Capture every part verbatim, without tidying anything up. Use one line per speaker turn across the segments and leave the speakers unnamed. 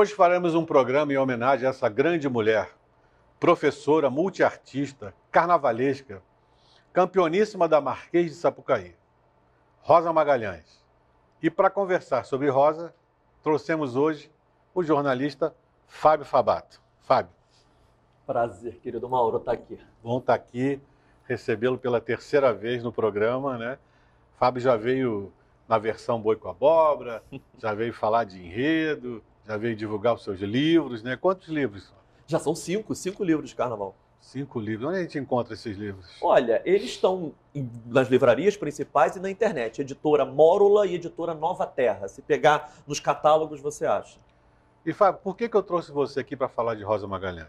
Hoje faremos um programa em homenagem a essa grande mulher, professora, multiartista, carnavalesca, campeoníssima da Marquês de Sapucaí, Rosa Magalhães. E para conversar sobre Rosa, trouxemos hoje o jornalista Fábio Fabato. Fábio.
Prazer, querido Mauro, estar aqui.
Bom estar aqui, recebê-lo pela terceira vez no programa, né? Fábio já veio na versão Boi com Abóbora, já veio falar de enredo, já veio divulgar os seus livros, né? Quantos livros?
Já são cinco, cinco livros de carnaval.
Cinco livros. Onde a gente encontra esses livros?
Olha, eles estão nas livrarias principais e na internet. Editora Mórula e Editora Nova Terra. Se pegar nos catálogos, você acha.
E Fábio, por que que eu trouxe você aqui para falar de Rosa Magalhães?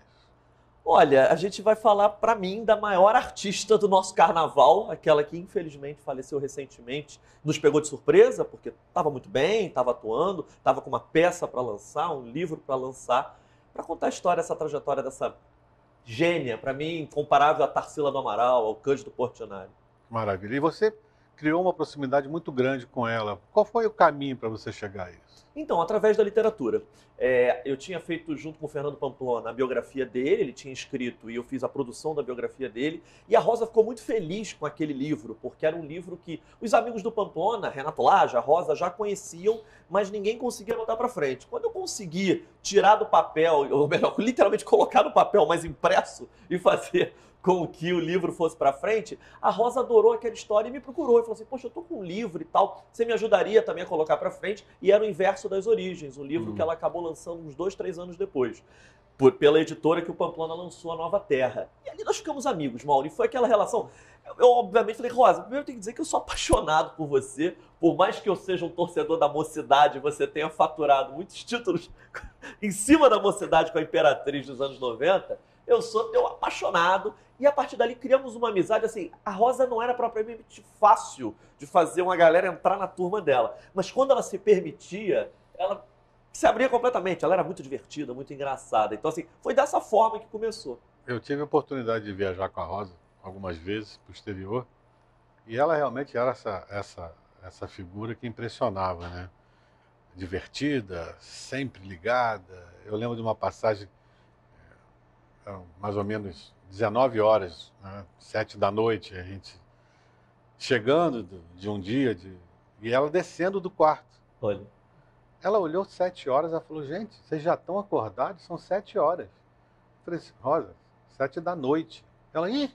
Olha, a gente vai falar, para mim, da maior artista do nosso carnaval, aquela que infelizmente faleceu recentemente, nos pegou de surpresa, porque estava muito bem, estava atuando, estava com uma peça para lançar, um livro para lançar, para contar a história, essa trajetória dessa gênia, para mim, incomparável a Tarsila do Amaral, ao Cândido Portinari.
Maravilha. E você criou uma proximidade muito grande com ela. Qual foi o caminho para você chegar a isso?
Então, através da literatura. É, eu tinha feito, junto com o Fernando Pamplona, a biografia dele, ele tinha escrito e eu fiz a produção da biografia dele. E a Rosa ficou muito feliz com aquele livro, porque era um livro que os amigos do Pamplona, Renato Laje, a Rosa, já conheciam, mas ninguém conseguia botar para frente. Quando eu consegui tirar do papel, ou melhor, literalmente colocar no papel, mas impresso, e fazer com que o livro fosse para frente, a Rosa adorou aquela história e me procurou e falou assim, poxa, eu tô com um livro e tal, você me ajudaria também a colocar para frente? E era o Inverso das Origens, um livro hum. que ela acabou lançando uns dois, três anos depois, por, pela editora que o Pamplona lançou, a Nova Terra. E ali nós ficamos amigos, Mauro, e foi aquela relação. Eu, eu obviamente falei, Rosa, primeiro eu tenho que dizer que eu sou apaixonado por você, por mais que eu seja um torcedor da Mocidade, você tenha faturado muitos títulos em cima da Mocidade com a Imperatriz dos anos noventa, eu sou teu apaixonado. E a partir dali criamos uma amizade, assim, a Rosa não era propriamente fácil de fazer uma galera entrar na turma dela. Mas quando ela se permitia, ela se abria completamente. Ela era muito divertida, muito engraçada. Então, assim, foi dessa forma que começou.
Eu tive a oportunidade de viajar com a Rosa algumas vezes para o exterior. E ela realmente era essa, essa, essa figura que impressionava, né? Divertida, sempre ligada. Eu lembro de uma passagem, mais ou menos dezenove horas, né, sete da noite, a gente chegando de um dia, de, e ela descendo do quarto.
Olha.
Ela olhou sete horas, ela falou, gente, vocês já estão acordados? São sete horas. Eu falei assim, Rosa, sete da noite. Ela, ih!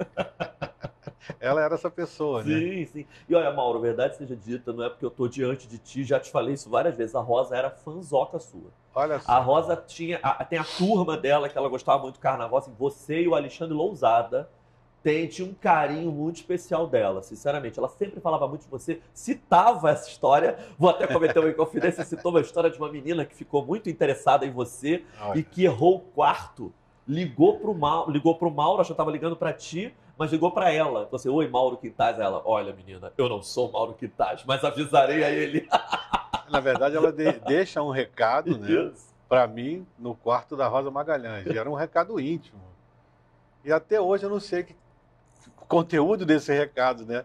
Ela era essa pessoa,
sim,
né?
Sim, sim. E olha, Mauro, verdade seja dita, não é porque eu estou diante de ti, já te falei isso várias vezes, a Rosa era fãzoca sua.
Olha só.
A Rosa tinha, a, tem a turma dela, que ela gostava muito do carnaval, assim, você e o Alexandre Lousada tem, tinha um carinho muito especial dela, sinceramente. Ela sempre falava muito de você, citava essa história, vou até cometer uma inconfidência, citou uma história de uma menina que ficou muito interessada em você olha. E que errou o quarto, ligou pro Mauro, ligou pro Mauro, acho que eu estava ligando para ti, mas ligou para ela. Falou assim, oi, Mauro Quintais. Ela, olha, menina, eu não sou Mauro Quintais, mas avisarei a ele.
Na verdade, ela de, deixa um recado, né, para mim, no quarto da Rosa Magalhães. E era um recado íntimo. E até hoje eu não sei que, o conteúdo desse recado, né?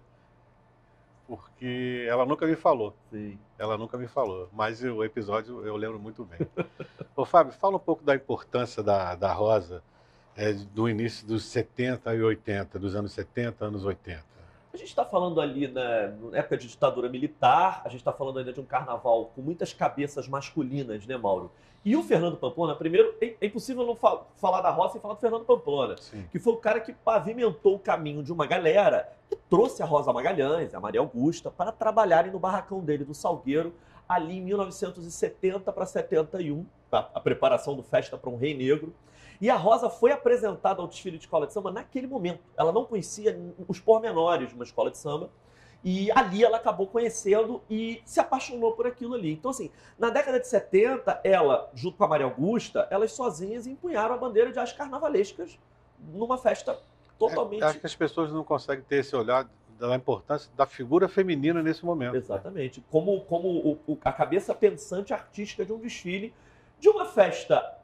Porque ela nunca me falou.
Sim.
Ela nunca me falou. Mas o episódio eu lembro muito bem. Ô, Fábio, fala um pouco da importância da, da Rosa, É, do início dos setenta e oitenta, dos anos setenta, anos oitenta.
A gente está falando ali na, na época de ditadura militar, a gente está falando ainda de um carnaval com muitas cabeças masculinas, né, Mauro? E o Fernando Pamplona, primeiro, é, é impossível não fa falar da Rosa sem falar do Fernando Pamplona, Sim. que foi o cara que pavimentou o caminho de uma galera e trouxe a Rosa Magalhães, a Maria Augusta, para trabalharem no barracão dele, do Salgueiro, ali em mil novecentos e setenta para setenta e um, a, a preparação do Festa para um Rei Negro. E a Rosa foi apresentada ao desfile de escola de samba naquele momento. Ela não conhecia os pormenores de uma escola de samba. E ali ela acabou conhecendo e se apaixonou por aquilo ali. Então, assim, na década de setenta, ela, junto com a Maria Augusta, elas sozinhas empunharam a bandeira de as carnavalescas numa festa totalmente...
É, acho que as pessoas não conseguem ter esse olhar da importância da figura feminina nesse momento.
Exatamente. Como, como o, o, a cabeça pensante artística de um desfile, de uma festa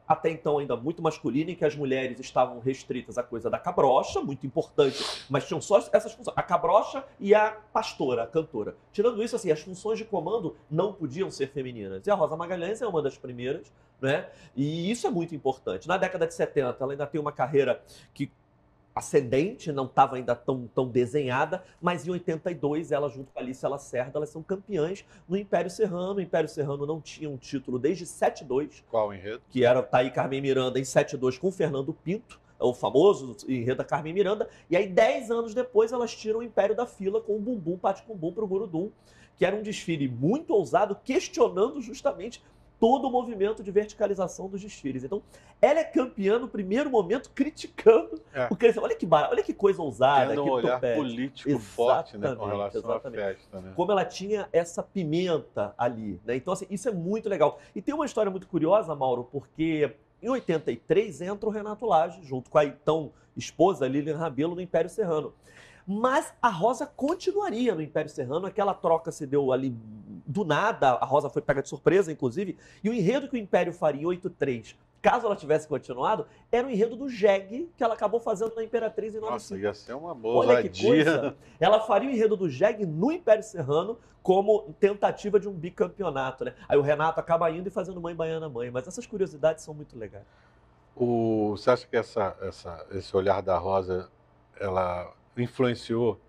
até então ainda muito masculina, em que as mulheres estavam restritas à coisa da cabrocha, muito importante, mas tinham só essas funções, a cabrocha e a pastora, a cantora. Tirando isso, assim, as funções de comando não podiam ser femininas. E a Rosa Magalhães é uma das primeiras, né? E isso é muito importante. Na década de setenta, ela ainda tem uma carreira que ascendente, não estava ainda tão, tão desenhada, mas em oitenta e dois, ela junto com a Alicia Lacerda, elas são campeãs no Império Serrano. O Império Serrano não tinha um título desde setenta e dois.
Qual enredo?
Que era tá aí Carmen Miranda em setenta e dois com Fernando Pinto, o famoso enredo da Carmen Miranda. E aí, dez anos depois, elas tiram o Império da Fila com o Bumbum, Pate com Bum pro Gurudum, que era um desfile muito ousado, questionando justamente todo o movimento de verticalização dos desfiles. Então, ela é campeã no primeiro momento, criticando é. o crescimento. Olha que barato, olha que coisa ousada.
Tendo um
que
olhar
topete.
político
exatamente,
forte, né, com relação
exatamente.
à festa. Né?
Como ela tinha essa pimenta ali. Né? Então, assim, isso é muito legal. E tem uma história muito curiosa, Mauro, porque em oitenta e três entra o Renato Lage, junto com a então esposa Lilian Rabelo, no Império Serrano. Mas a Rosa continuaria no Império Serrano, aquela troca se deu ali do nada, a Rosa foi pega de surpresa, inclusive, e o enredo que o Império faria em oitenta e três, caso ela tivesse continuado, era o enredo do jegue que ela acabou fazendo na Imperatriz em noventa e cinco.
Nossa, ia ser uma boa
Olha que coisa! Ela faria o enredo do jegue no Império Serrano como tentativa de um bicampeonato, né? Aí o Renato acaba indo e fazendo Mãe Baiana Mãe, mas essas curiosidades são muito legais.
O, você acha que essa, essa, esse olhar da Rosa, ela influenciou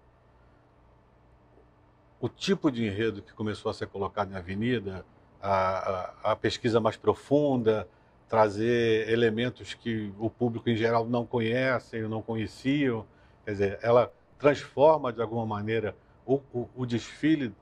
o tipo de enredo que começou a ser colocado em Avenida, a, a, a pesquisa mais profunda, trazer elementos que o público em geral não conhece ou não conheciam? Quer dizer, ela transforma de alguma maneira o, o, o desfile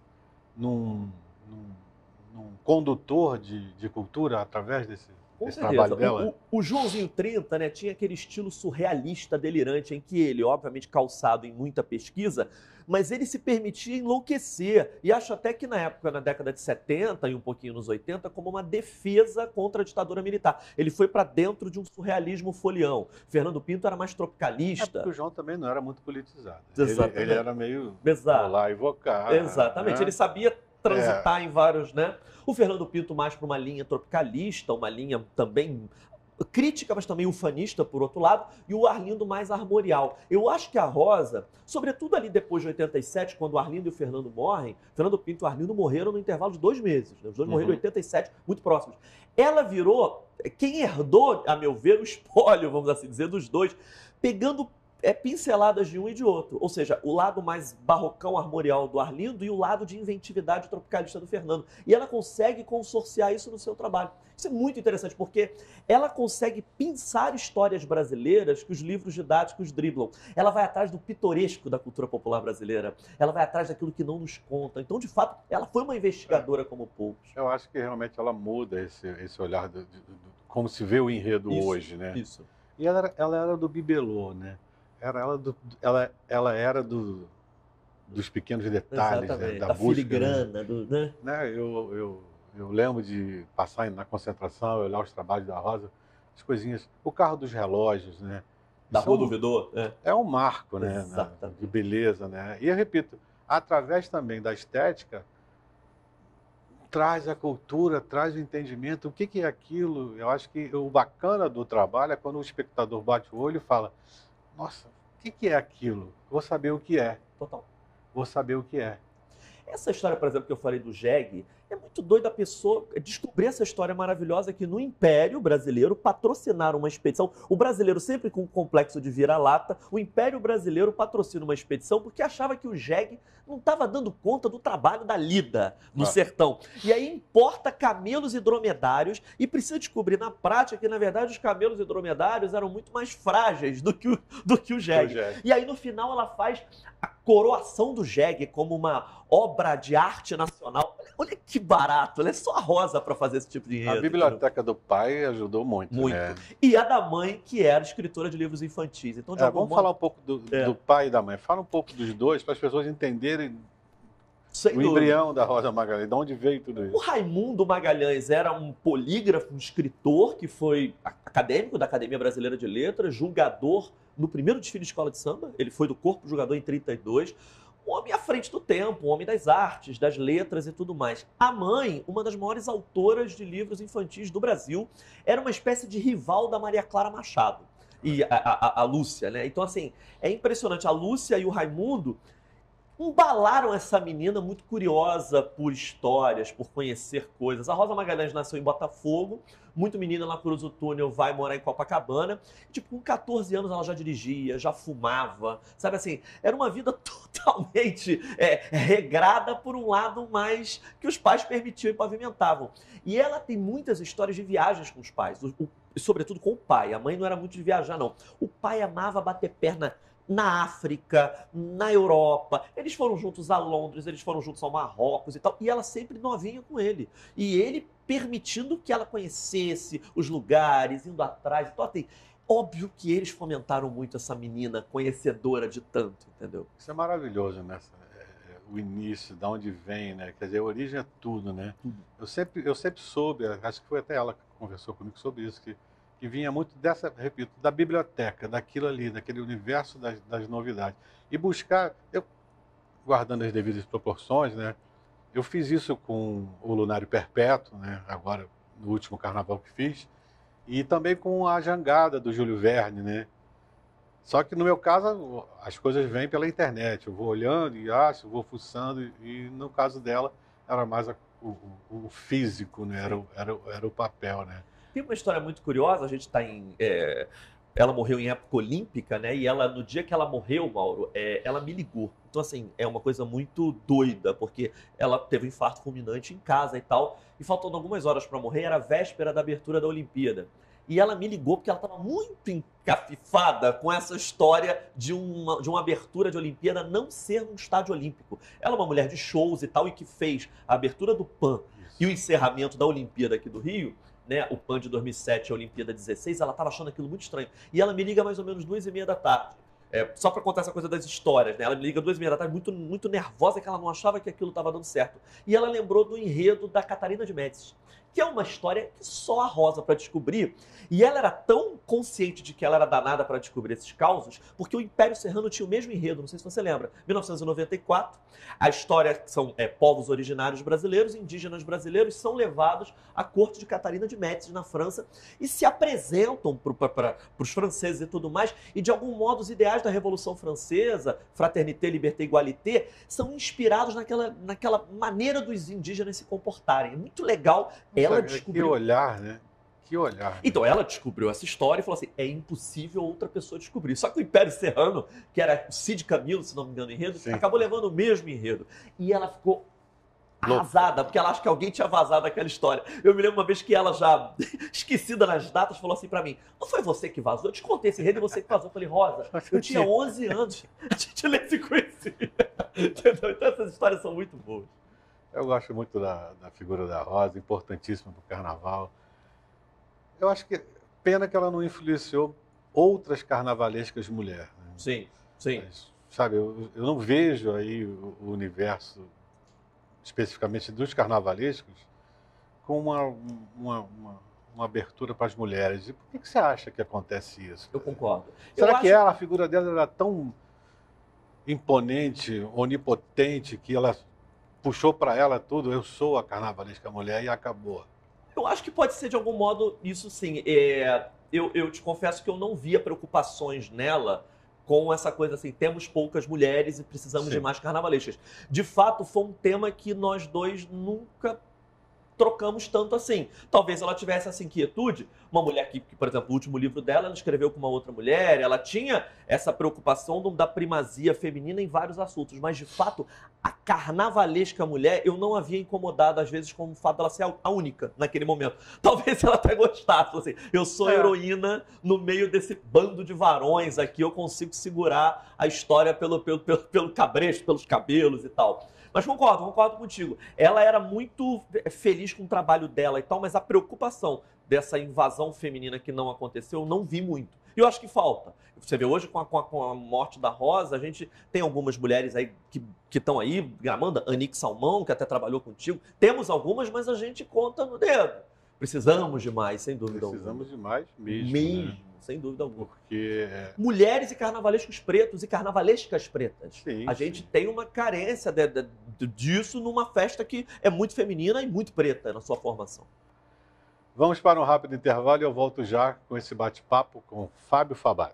num, num, num condutor de, de cultura através desse,
Com
desse
certeza.
trabalho dela?
O, o, o Joãozinho trinta, né, tinha aquele estilo surrealista, delirante, em que ele, obviamente calçado em muita pesquisa, mas ele se permitia enlouquecer. E acho até que na época, na década de setenta e um pouquinho nos oitenta, como uma defesa contra a ditadura militar. Ele foi para dentro de um surrealismo folião. Fernando Pinto era mais tropicalista.
É porque o João também não era muito politizado.
Exatamente.
Ele, ele era meio
Exato.
lá evocar.
Exatamente.
Né?
Ele sabia transitar
é.
em vários, né? O Fernando Pinto mais para uma linha tropicalista, uma linha também crítica, mas também ufanista, por outro lado, e o Arlindo mais armorial. Eu acho que a Rosa, sobretudo ali depois de oitenta e sete, quando o Arlindo e o Fernando morrem, Fernando Pinto e o Arlindo morreram no intervalo de dois meses. Né? Os dois uhum. morreram em oitenta e sete, muito próximos. Ela virou quem herdou, a meu ver, o espólio, vamos assim dizer, dos dois, pegando é, pinceladas de um e de outro. Ou seja, o lado mais barrocão, armorial do Arlindo e o lado de inventividade tropicalista do Fernando. E ela consegue consorciar isso no seu trabalho. Isso é muito interessante, porque ela consegue pensar histórias brasileiras que os livros didáticos driblam. Ela vai atrás do pitoresco da cultura popular brasileira. Ela vai atrás daquilo que não nos conta. Então, de fato, ela foi uma investigadora como poucos.
Eu acho que realmente ela muda esse, esse olhar de, de, de como se vê o enredo
isso,
hoje, né?
Isso.
E ela era, ela era do bibelô, né? Era ela, do, ela, ela era do, dos pequenos detalhes, né? da,
da
busca,
filigrana, né? Do, né?
né? Eu, eu, eu lembro de passar na concentração, olhar os trabalhos da Rosa, as coisinhas, o carro dos relógios, né?
Da Rua
é um,
do Vidor. É.
é um marco, né? Na, de beleza, né? E eu repito, através também da estética, traz a cultura, traz o entendimento, o que, que é aquilo. Eu acho que o bacana do trabalho é quando o espectador bate o olho e fala: nossa, o que, que é aquilo? Vou saber o que é.
Total.
Vou saber o que é.
Essa história, por exemplo, que eu falei do jegue, é muito doido a pessoa descobrir essa história maravilhosa que no Império Brasileiro patrocinaram uma expedição. O brasileiro sempre com o complexo de vira-lata, o Império Brasileiro patrocina uma expedição porque achava que o jegue não estava dando conta do trabalho da lida no ah. sertão. E aí importa camelos e dromedários e precisa descobrir na prática que, na verdade, os camelos e dromedários eram muito mais frágeis do que o, do que o jegue. Que o jegue. E aí, no final, ela faz a coroação do jegue como uma obra de arte nacional. Olha que barato, ela é só a Rosa para fazer esse tipo de enredo.
A biblioteca do pai ajudou muito.
Muito.
Né?
E a da mãe, que era escritora de livros infantis. Então, de
é,
algum
vamos
modo...
falar um pouco do, é. do pai e da mãe. Fala um pouco dos dois para as pessoas entenderem Sem o dúvida. embrião da Rosa Magalhães, de onde veio tudo isso.
O Raimundo Magalhães era um polígrafo, um escritor que foi acadêmico da Academia Brasileira de Letras, julgador no primeiro desfile de escola de samba. Ele foi do corpo julgador em trinta e dois. um homem à frente do tempo, um homem das artes, das letras e tudo mais. A mãe, uma das maiores autoras de livros infantis do Brasil, era uma espécie de rival da Maria Clara Machado. E a, a, a Lúcia, né? Então, assim, é impressionante. A Lúcia e o Raimundo embalaram essa menina muito curiosa por histórias, por conhecer coisas. A Rosa Magalhães nasceu em Botafogo, muito menina lá cruza o túnel, vai morar em Copacabana. E, tipo, com quatorze anos ela já dirigia, já fumava, sabe assim? Era uma vida totalmente é, regrada por um lado, mas que os pais permitiam e pavimentavam. E ela tem muitas histórias de viagens com os pais, o, o, sobretudo com o pai. A mãe não era muito de viajar, não. O pai amava bater perna na África, na Europa. Eles foram juntos a Londres, eles foram juntos ao Marrocos e tal. E ela sempre novinha com ele. E ele permitindo que ela conhecesse os lugares, indo atrás. Então, assim, óbvio que eles fomentaram muito essa menina conhecedora de tanto, entendeu?
Isso é maravilhoso, né? O início, de onde vem, né? Quer dizer, a origem é tudo, né? Tudo. Eu sempre, eu sempre soube, acho que foi até ela que conversou comigo sobre isso, que que vinha muito dessa, repito, da biblioteca, daquilo ali, daquele universo das, das novidades. E buscar, eu, guardando as devidas proporções, né? Eu fiz isso com o Lunário Perpétuo, né? Agora, no último carnaval que fiz, e também com a Jangada, do Júlio Verne, né? Só que no meu caso, as coisas vêm pela internet. Eu vou olhando e acho, vou fuçando, e, e no caso dela, era mais a, o, o físico, né? Era, era, era o papel, né?
Tem uma história muito curiosa, a gente está em... É, ela morreu em época olímpica, né? E ela, no dia que ela morreu, Mauro, é, ela me ligou. Então, assim, é uma coisa muito doida, porque ela teve um infarto fulminante em casa e tal, e faltando algumas horas para morrer, era a véspera da abertura da Olimpíada. E ela me ligou porque ela estava muito encafifada com essa história de uma, de uma abertura de Olimpíada não ser num estádio olímpico. Ela é uma mulher de shows e tal, e que fez a abertura do PAN e o encerramento da Olimpíada aqui do Rio, né, o PAN de dois mil e sete, a Olimpíada dezesseis, ela estava achando aquilo muito estranho. E ela me liga mais ou menos duas e meia da tarde. É, só para contar essa coisa das histórias, né? Ela me liga duas e meia da tarde, muito, muito nervosa, que ela não achava que aquilo estava dando certo. E ela lembrou do enredo da Catarina de Médici, que é uma história que só a Rosa para descobrir. E ela era tão consciente de que ela era danada para descobrir esses causos, porque o Império Serrano tinha o mesmo enredo, não sei se você lembra. mil novecentos e noventa e quatro, a história são é, povos originários brasileiros, indígenas brasileiros, são levados à corte de Catarina de Médici, na França, e se apresentam para os franceses e tudo mais, e de algum modo os ideais da Revolução Francesa, fraternité, liberté, égalité, são inspirados naquela, naquela maneira dos indígenas se comportarem. É muito legal. Ela descobriu...
Que olhar, né? Que olhar. Né?
Então, ela descobriu essa história e falou assim, é impossível outra pessoa descobrir. Só que o Império Serrano, que era o Cid Camilo, se não me engano, o enredo, Sim. acabou levando o mesmo enredo. E ela ficou arrasada, porque ela acha que alguém tinha vazado aquela história. Eu me lembro uma vez que ela, já esquecida nas datas, falou assim pra mim, não foi você que vazou? Eu te contei esse enredo e você que vazou. Eu falei, Rosa, eu tinha onze anos, a gente nem se conhecia. Então, essas histórias são muito boas.
Eu gosto muito da, da figura da Rosa, importantíssima para o carnaval. Eu acho que pena que ela não influenciou outras carnavalescas mulheres. Né?
Sim, sim.
Mas, sabe, eu, eu não vejo aí o, o universo, especificamente dos carnavalescos, com uma, uma, uma, uma abertura para as mulheres. E por que, que você acha que acontece isso?
Eu concordo.
Será
eu
que
acho...
ela, a figura dela era tão imponente, onipotente, que ela puxou para ela tudo, eu sou a carnavalesca mulher, e acabou?
Eu acho que pode ser de algum modo isso sim. É, eu, eu te confesso que eu não via preocupações nela com essa coisa assim, temos poucas mulheres e precisamos sim. de mais carnavalescas. De fato, foi um tema que nós dois nunca trocamos tanto assim. Talvez ela tivesse essa inquietude. Uma mulher que, que, por exemplo, o último livro dela, ela escreveu com uma outra mulher, ela tinha essa preocupação da primazia feminina em vários assuntos, mas, de fato, a carnavalesca mulher, eu não havia incomodado, às vezes, com o fato dela ser a única naquele momento. Talvez ela até gostasse, assim, eu sou é. heroína no meio desse bando de varões aqui, eu consigo segurar a história pelo, pelo, pelo, pelo cabresto, pelos cabelos e tal. Mas concordo, concordo contigo. Ela era muito feliz com o trabalho dela e tal, mas a preocupação dessa invasão feminina que não aconteceu, eu não vi muito. E eu acho que falta. Você vê hoje, com a, com a, com a morte da Rosa, a gente tem algumas mulheres aí que estão aí, Amanda, Anique Salmão, que até trabalhou contigo. Temos algumas, mas a gente conta no dedo. Precisamos de mais, sem dúvida.
Precisamos alguma. de mais mesmo.
Mesmo.
Né?
sem dúvida alguma.
Porque...
Mulheres e carnavalescos pretos e carnavalescas pretas.
Sim,
a
sim.
gente tem uma carência de, de, de, disso numa festa que é muito feminina e muito preta na sua formação.
Vamos para um rápido intervalo e eu volto já com esse bate-papo com Fábio Fabato.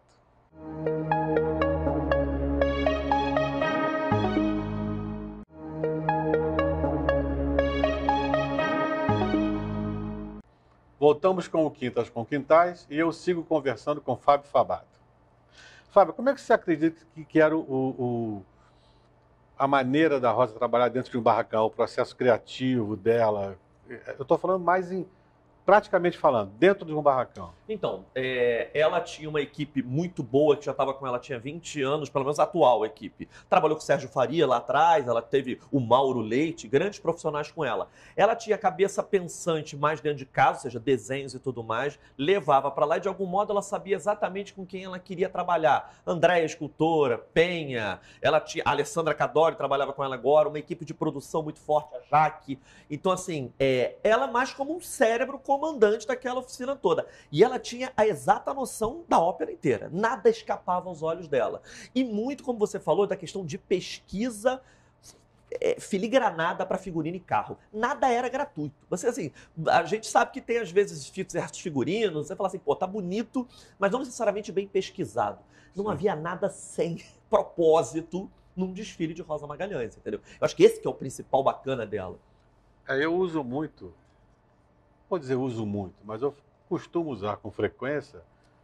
Voltamos com o Quintas com Quintais e eu sigo conversando com Fábio Fabato. Fábio, como é que você acredita que, que era o, o, a maneira da Rosa trabalhar dentro de um barracão, o processo criativo dela? Eu estou falando mais em, praticamente falando, dentro de um barracão.
Então, é, ela tinha uma equipe muito boa, que já estava com ela, tinha vinte anos, pelo menos a atual equipe. Trabalhou com o Sérgio Faria lá atrás, ela teve o Mauro Leite, grandes profissionais com ela. Ela tinha a cabeça pensante mais dentro de casa, ou seja, desenhos e tudo mais, levava para lá e de algum modo ela sabia exatamente com quem ela queria trabalhar. Andréia, escultora, Penha, ela tinha, a Alessandra Cadori trabalhava com ela agora, uma equipe de produção muito forte, a Jaque. Então, assim, é, ela mais como um cérebro comandante daquela oficina toda. E ela tinha a exata noção da ópera inteira. Nada escapava aos olhos dela. E muito, como você falou, da questão de pesquisa é, filigranada para figurino e carro. Nada era gratuito. Você, assim, a gente sabe que tem, às vezes, certos figurinos, você fala assim, pô, tá bonito, mas não necessariamente bem pesquisado. Não Sim. havia nada sem propósito num desfile de Rosa Magalhães, entendeu? Eu acho que esse que é o principal bacana dela.
É, eu uso muito, vou dizer uso muito, mas eu costumo usar com frequência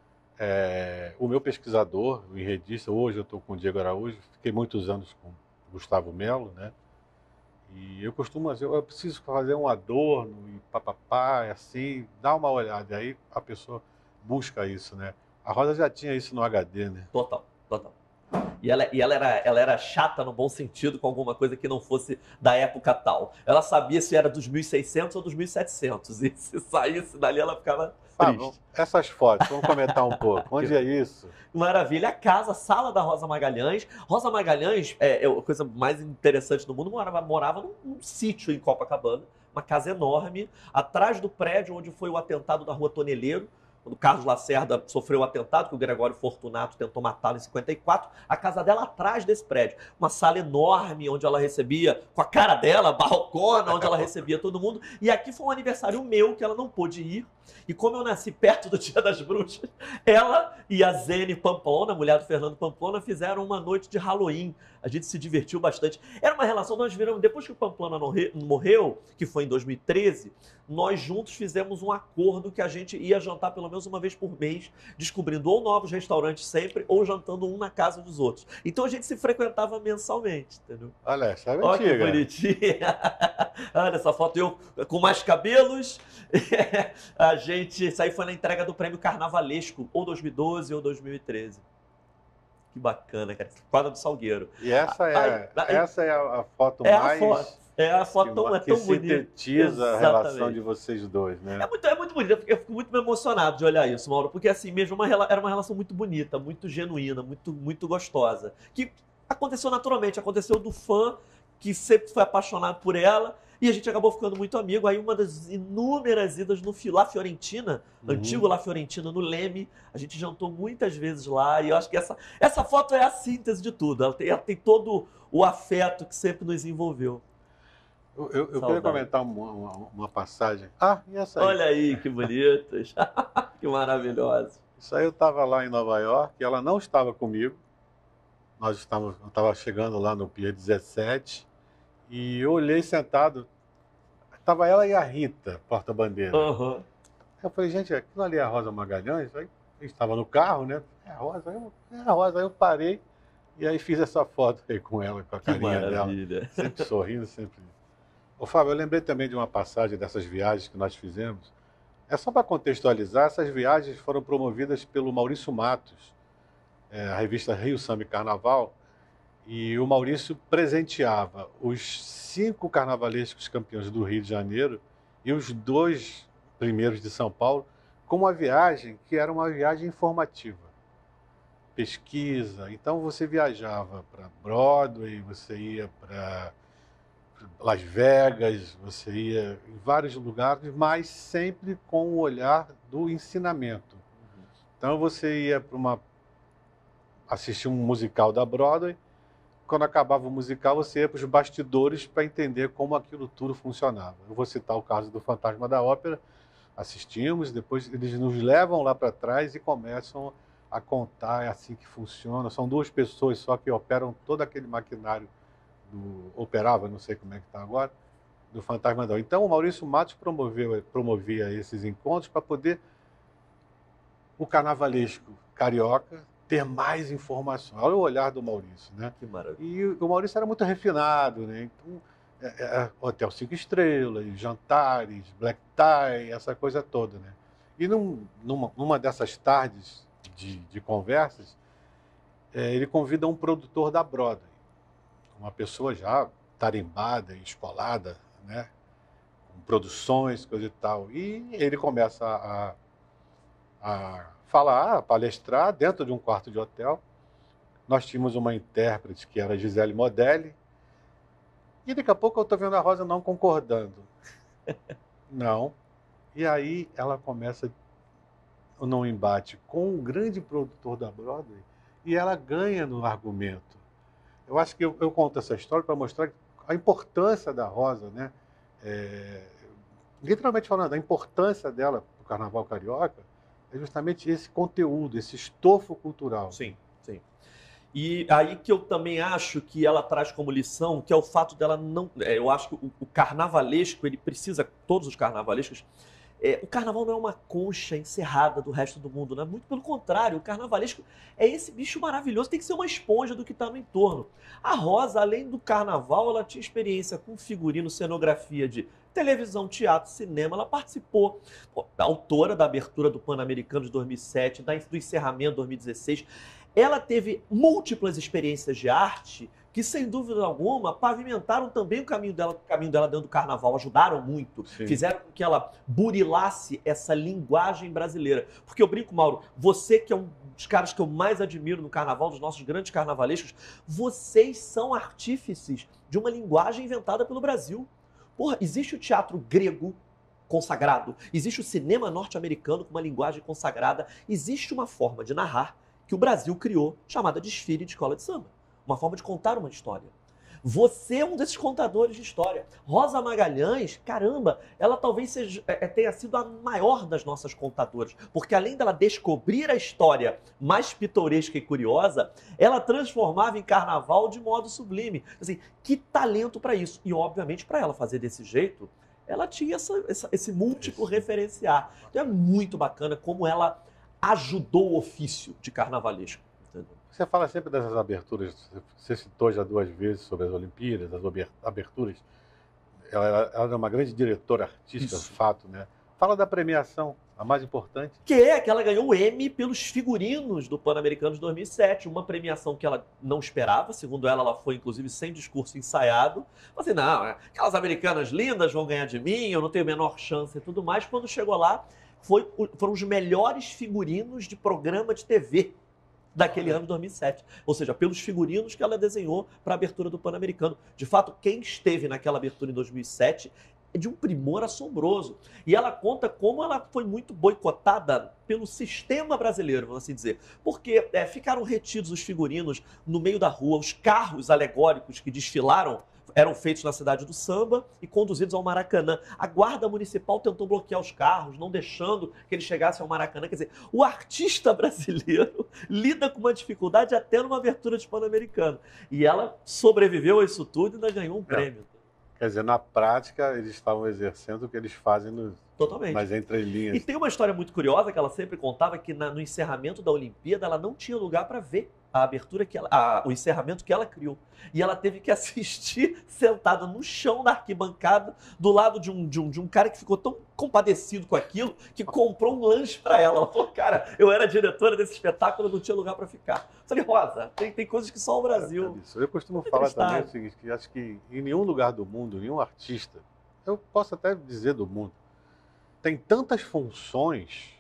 é, o meu pesquisador, o enredista. Hoje eu estou com o Diego Araújo, fiquei muitos anos com o Gustavo Melo, né? E eu costumo dizer, eu preciso fazer um adorno e papapá, assim, dá uma olhada. Aí a pessoa busca isso, né? A Rosa já tinha isso no H D, né?
Total, total. E, ela, e ela, era, ela era chata no bom sentido com alguma coisa que não fosse da época tal. Ela sabia se era dos mil e seiscentos ou dos mil e setecentos. E se saísse dali, ela ficava triste.
Ah, essas fotos, vamos comentar um pouco. Onde é isso?
Maravilha. A casa, a sala da Rosa Magalhães. Rosa Magalhães, é, é a coisa mais interessante do mundo, morava, morava num, num sítio em Copacabana, uma casa enorme, atrás do prédio onde foi o atentado da Rua Toneleiro. Quando o Carlos Lacerda sofreu o atentado, que o Gregório Fortunato tentou matá-lo em cinquenta e quatro, a casa dela atrás desse prédio. Uma sala enorme, onde ela recebia, com a cara dela, barrocona, onde ela recebia todo mundo. E aqui foi um aniversário meu, que ela não pôde ir. E como eu nasci perto do Dia das Bruxas, ela e a Zene Pamplona, mulher do Fernando Pamplona, fizeram uma noite de Halloween. A gente se divertiu bastante. Era uma relação, nós viramos, depois que o Pamplona morreu, que foi em dois mil e treze, nós juntos fizemos um acordo que a gente ia jantar pelo menos uma vez por mês, descobrindo ou novos restaurantes sempre, ou jantando um na casa dos outros. Então a gente se frequentava mensalmente, entendeu?
Olha, essa é
Olha que
antiga.
bonitinha. Olha essa foto, eu com mais cabelos. A gente, isso aí foi na entrega do prêmio Carnavalesco, ou dois mil e doze ou dois mil e treze. Que bacana, cara. Quadra do Salgueiro.
E essa é,
Ai, ai,
essa é a foto
é
mais...
A foto, é a foto, tão, é tão
que
bonita.
sintetiza a
Exatamente.
relação de vocês dois, né?
É muito, é muito bonito. Eu fico muito emocionado de olhar isso, Mauro. Porque assim, mesmo uma, era uma relação muito bonita, muito genuína, muito, muito gostosa. Que aconteceu naturalmente. Aconteceu do fã que sempre foi apaixonado por ela. E a gente acabou ficando muito amigo. Aí uma das inúmeras idas no La Fiorentina, uhum. antigo La Fiorentina, no Leme, a gente jantou muitas vezes lá. E eu acho que essa, essa foto é a síntese de tudo. Ela tem, ela tem todo o afeto que sempre nos envolveu.
Eu, eu, eu queria comentar uma, uma, uma passagem. Ah, e essa aí?
Olha aí, que bonitas. Que maravilhosa.
Isso aí eu estava lá em Nova York e ela não estava comigo. Nós estávamos, eu estava chegando lá no Pier dezessete. E eu olhei sentado, estava ela e a Rita, porta-bandeira.
Uhum.
Eu falei, gente, aquilo ali é a Rosa Magalhães? Aí a gente estava no carro, né? É a Rosa, eu, é a Rosa. Aí eu parei e aí fiz essa foto aí com ela, com a carinha dela. Sempre sorrindo, sempre. Ô Fábio, eu lembrei também de uma passagem dessas viagens que nós fizemos. É só para contextualizar, essas viagens foram promovidas pelo Maurício Matos, é, a revista Rio Samba e Carnaval. E o Maurício presenteava os cinco carnavalescos campeões do Rio de Janeiro e os dois primeiros de São Paulo com uma viagem que era uma viagem informativa. Pesquisa. Então você viajava para Broadway, você ia para Las Vegas, você ia em vários lugares, mas sempre com o olhar do ensinamento. Então você ia para uma assistir um musical da Broadway, quando acabava o musical você ia para os bastidores para entender como aquilo tudo funcionava. Eu vou citar o caso do Fantasma da Ópera, assistimos, depois eles nos levam lá para trás e começam a contar, é assim que funciona. São duas pessoas só que operam todo aquele maquinário do operava, não sei como é que está agora, do Fantasma da Ópera. Então o Maurício Matos promoveu, promovia esses encontros para poder o carnavalesco carioca ter mais informações. Olha o olhar do Maurício, né?
Que maravilha.
E o Maurício era muito refinado, né? Então, é, é, hotel cinco estrelas, jantares, black tie, essa coisa toda, né? E num, numa, numa dessas tardes de, de conversas, é, ele convida um produtor da Broadway, uma pessoa já tarimbada, escolada, né? Com produções, coisa e tal. E ele começa a, a falar, a palestrar dentro de um quarto de hotel. Nós tínhamos uma intérprete que era Gisele Modelli, e daqui a pouco eu estou vendo a Rosa não concordando. Não. E aí ela começa num embate com um grande produtor da Broadway e ela ganha no argumento. Eu acho que eu, eu conto essa história para mostrar a importância da Rosa, né? É, literalmente falando, a importância dela para o Carnaval Carioca é justamente esse conteúdo, esse estofo cultural.
Sim, sim. E aí que eu também acho que ela traz como lição, que é o fato dela não... É, eu acho que o, o carnavalesco, ele precisa, todos os carnavalescos, é, o carnaval não é uma concha encerrada do resto do mundo, né? Muito pelo contrário, o carnavalesco é esse bicho maravilhoso, tem que ser uma esponja do que está no entorno. A Rosa, além do carnaval, ela tinha experiência com figurino, cenografia de televisão, teatro, cinema, ela participou, pô, autora da abertura do Pan-Americano de dois mil e sete, da, do encerramento de dois mil e dezesseis. Ela teve múltiplas experiências de arte que, sem dúvida alguma, pavimentaram também o caminho dela, o caminho dela dentro do carnaval, ajudaram muito, Sim. fizeram com que ela burilasse essa linguagem brasileira. Porque eu brinco, Mauro, você que é um dos caras que eu mais admiro no carnaval, dos nossos grandes carnavalescos, vocês são artífices de uma linguagem inventada pelo Brasil. Porra, existe o teatro grego consagrado, existe o cinema norte-americano com uma linguagem consagrada, existe uma forma de narrar que o Brasil criou, chamada desfile de escola de samba. Uma forma de contar uma história. Você é um desses contadores de história. Rosa Magalhães, caramba, ela talvez seja, é, tenha sido a maior das nossas contadoras, porque além dela descobrir a história mais pitoresca e curiosa, ela transformava em carnaval de modo sublime. Assim, que talento para isso. E, obviamente, para ela fazer desse jeito, ela tinha essa, essa, esse múltiplo referenciar. Então é muito bacana como ela ajudou o ofício de carnavalesco. Entendeu?
Você fala sempre dessas aberturas, você citou já duas vezes sobre as Olimpíadas, as aberturas. Ela, ela é uma grande diretora artística, Isso. fato, né? Fala da premiação, a mais importante.
Que é que ela ganhou o Emmy pelos figurinos do Pan-Americano de dois mil e sete, uma premiação que ela não esperava, segundo ela, ela foi inclusive sem discurso ensaiado. Assim, não, aquelas americanas lindas vão ganhar de mim, eu não tenho a menor chance e tudo mais. Quando chegou lá, Foi, foram os melhores figurinos de programa de T V daquele ano de dois mil e sete. Ou seja, pelos figurinos que ela desenhou para a abertura do Pan-Americano. De fato, quem esteve naquela abertura em dois mil e sete é de um primor assombroso. E ela conta como ela foi muito boicotada pelo sistema brasileiro, vamos assim dizer. Porque é, ficaram retidos os figurinos no meio da rua, os carros alegóricos que desfilaram eram feitos na cidade do samba e conduzidos ao Maracanã. A guarda municipal tentou bloquear os carros, não deixando que eles chegassem ao Maracanã. Quer dizer, o artista brasileiro lida com uma dificuldade até numa abertura de Pan-Americano. E ela sobreviveu a isso tudo e ainda ganhou um prêmio.
Quer dizer, na prática, eles estavam exercendo o que eles fazem nos,
Totalmente.
nas entrelinhas.
E tem uma história muito curiosa que ela sempre contava, que na, no encerramento da Olimpíada ela não tinha lugar para ver a abertura que ela, a, o encerramento que ela criou. E ela teve que assistir sentada no chão da arquibancada, do lado de um, de um, de um cara que ficou tão compadecido com aquilo, que comprou um lanche para ela. Ela falou, cara, eu era diretora desse espetáculo, eu não tinha lugar para ficar. Eu falei, Rosa, tem, tem coisas que só o Brasil...
É, eu costumo falar também o seguinte, que acho que em nenhum lugar do mundo, nenhum artista, eu posso até dizer do mundo, tem tantas funções...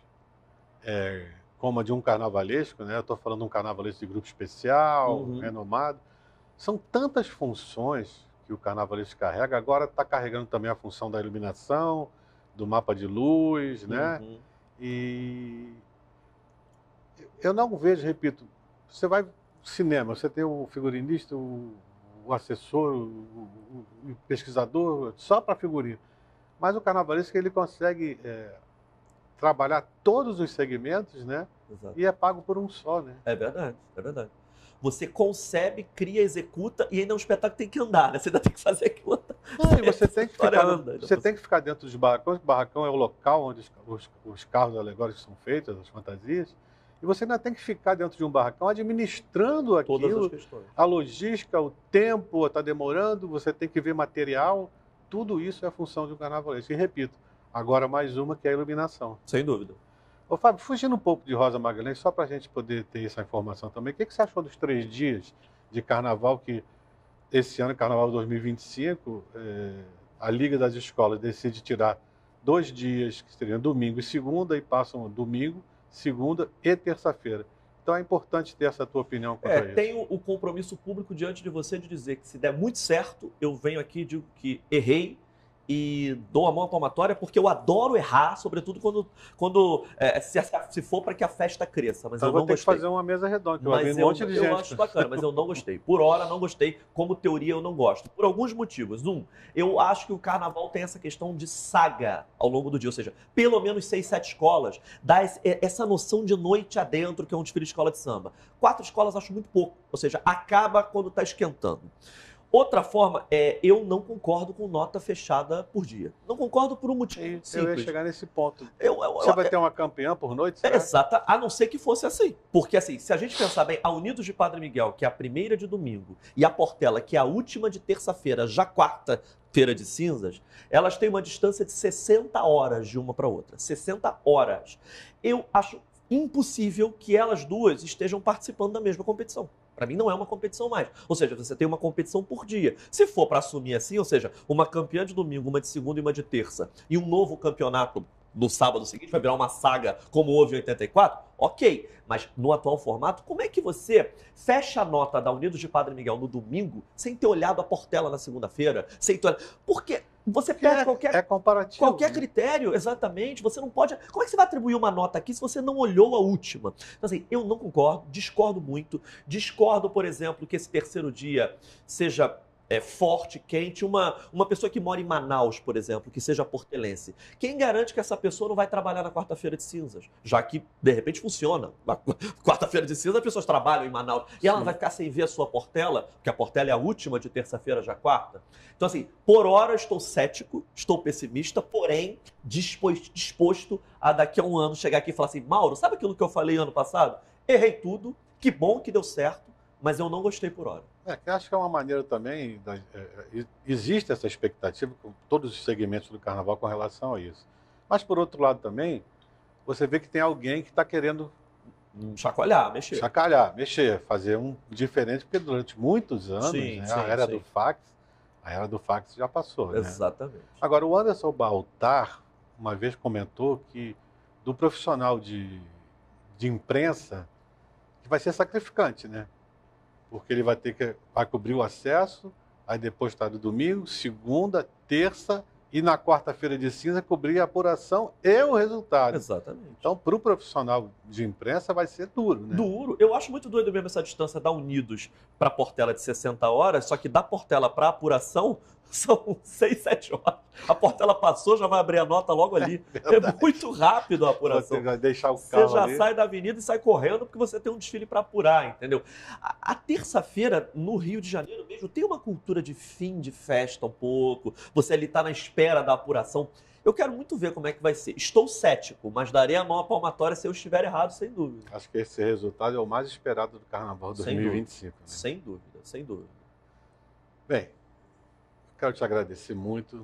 É, como a de um carnavalesco, né? Eu estou falando de um carnavalesco de grupo especial, uhum. renomado. São tantas funções que o carnavalesco carrega. Agora está carregando também a função da iluminação, do mapa de luz, né? Uhum. E eu não vejo, repito, você vai no cinema, você tem o figurinista, o, o assessor, o, o, o pesquisador, só para figurino. Mas o carnavalesco, ele consegue é, trabalhar todos os segmentos, né?
Exato.
E é pago por um só, né?
É verdade, é verdade. Você concebe, cria, executa e ainda é um espetáculo que tem que andar, né? Você ainda tem que fazer aquilo.
Não, e você tem que ficar,
anda,
você tem que ficar dentro dos barracões. O barracão é o local onde os, os, os carros alegóricos são feitos, as fantasias. E você ainda tem que ficar dentro de um barracão administrando aquilo.
Todas as questões.
A logística, o tempo, está demorando, você tem que ver material. Tudo isso é a função de um carnavalesco. E repito, agora mais uma que é a iluminação.
Sem dúvida.
Ô, Fábio, fugindo um pouco de Rosa Magalhães, só para a gente poder ter essa informação também, o que, que você achou dos três dias de carnaval que esse ano, Carnaval dois mil e vinte e cinco, é, a Liga das Escolas decide tirar dois dias, que seriam domingo e segunda, e passam domingo, segunda e terça-feira. Então é importante ter essa tua opinião quanto
É,
a isso.
tenho o compromisso público diante de você de dizer que se der muito certo, eu venho aqui e digo que errei, e dou a mão à palmatória, porque eu adoro errar, sobretudo quando, quando é, se, se for para que a festa cresça. Mas
então
eu
vou
não
ter
gostei.
que fazer uma mesa redonda, que
mas
vai vir um
eu,
monte de
eu
gente.
acho bacana, mas eu não gostei. Por hora, não gostei. Como teoria, eu não gosto. Por alguns motivos. Um, eu acho que o carnaval tem essa questão de saga ao longo do dia. Ou seja, pelo menos seis, sete escolas dá esse, essa noção de noite adentro, que é um desfile de escola de samba. Quatro escolas acho muito pouco. Ou seja, acaba quando está esquentando. Outra forma é, eu não concordo com nota fechada por dia. Não concordo por um motivo
E
simples.
eu ia chegar nesse ponto.
Eu, eu,
Você
eu,
vai
eu,
ter uma campeã por noite?
é
Será?
exata, a não ser que fosse assim. Porque assim, se a gente pensar bem, a Unidos de Padre Miguel, que é a primeira de domingo, e a Portela, que é a última de terça-feira, já quarta-feira de cinzas, elas têm uma distância de sessenta horas de uma para outra. sessenta horas. Eu acho impossível que elas duas estejam participando da mesma competição. Para mim não é uma competição mais. Ou seja, você tem uma competição por dia. Se for para assumir assim, ou seja, uma campeã de domingo, uma de segunda e uma de terça, e um novo campeonato no sábado seguinte, vai virar uma saga como houve em oitenta e quatro, ok. Mas no atual formato, como é que você fecha a nota da Unidos de Padre Miguel no domingo sem ter olhado a Portela na segunda-feira? Sem ter olhado... Porque você perde
é,
qualquer...
É comparativo.
Qualquer critério, exatamente. Você não pode... Como é que você vai atribuir uma nota aqui se você não olhou a última? Então, assim, eu não concordo, discordo muito. Discordo, por exemplo, que esse terceiro dia seja é, forte, quente. Uma, uma pessoa que mora em Manaus, por exemplo, que seja portelense. Quem garante que essa pessoa não vai trabalhar na quarta-feira de cinzas? Já que, de repente, funciona. Na quarta-feira de cinzas, as pessoas trabalham em Manaus. E ela não vai ficar sem ver a sua Portela, porque a Portela é a última de terça-feira, já quarta. Então, assim, por hora eu estou cético, estou pessimista, porém disposto, disposto a daqui a um ano chegar aqui e falar assim, Mauro, sabe aquilo que eu falei ano passado? Errei tudo, que bom que deu certo, mas eu não gostei por hora.
É, que acho que é uma maneira também, da, é, existe essa expectativa com todos os segmentos do carnaval com relação a isso. Mas, por outro lado também, você vê que tem alguém que está querendo
chacoalhar, mexer.
Chacalhar, mexer, fazer um diferente, porque durante muitos anos,
sim,
né,
sim,
a era
sim.
do fax, a era do fax já passou.
Exatamente.
Né? Agora, o Anderson Baltar, uma vez comentou que do profissional de, de imprensa, que vai ser sacrificante, né? Porque ele vai ter que vai cobrir o acesso, aí depois está do domingo, segunda, terça e na quarta-feira de cinza cobrir a apuração e o resultado.
Exatamente.
Então, para o profissional de imprensa vai ser duro, né?
Duro. Eu acho muito doido mesmo essa distância da Unidos para a Portela de sessenta horas, só que da Portela para a apuração são seis, sete horas. A Portela passou, já vai abrir a nota logo ali. É, é muito rápido a apuração.
Você vai deixar o carro
Você já
ali.
sai da avenida e sai correndo porque você tem um desfile para apurar, entendeu? A, a terça-feira, no Rio de Janeiro mesmo, tem uma cultura de fim de festa um pouco. Você ali está na espera da apuração. Eu quero muito ver como é que vai ser. Estou cético, mas darei a mão à palmatória se eu estiver errado, sem dúvida.
Acho que esse resultado é o mais esperado do Carnaval dois mil e vinte e cinco. Né?
Sem dúvida, sem dúvida.
Bem, quero te agradecer muito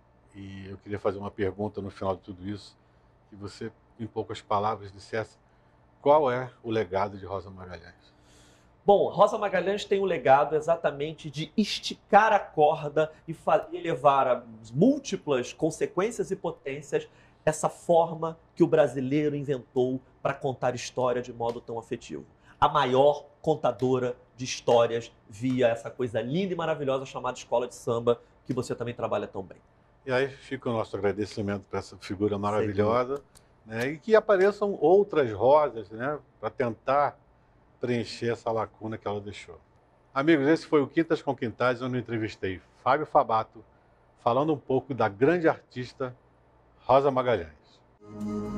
e eu queria fazer uma pergunta no final de tudo isso, que você, em poucas palavras, dissesse qual é o legado de Rosa Magalhães.
Bom, Rosa Magalhães tem o legado exatamente de esticar a corda e levar a múltiplas consequências e potências essa forma que o brasileiro inventou para contar história de modo tão afetivo. A maior contadora de histórias via essa coisa linda e maravilhosa chamada escola de samba, que você também trabalha tão bem.
E aí fica o nosso agradecimento para essa figura maravilhosa né? E que apareçam outras Rosas, né? Para tentar preencher essa lacuna que ela deixou. Amigos, esse foi o Quintas com Quintais, onde eu entrevistei Fábio Fabato, falando um pouco da grande artista Rosa Magalhães.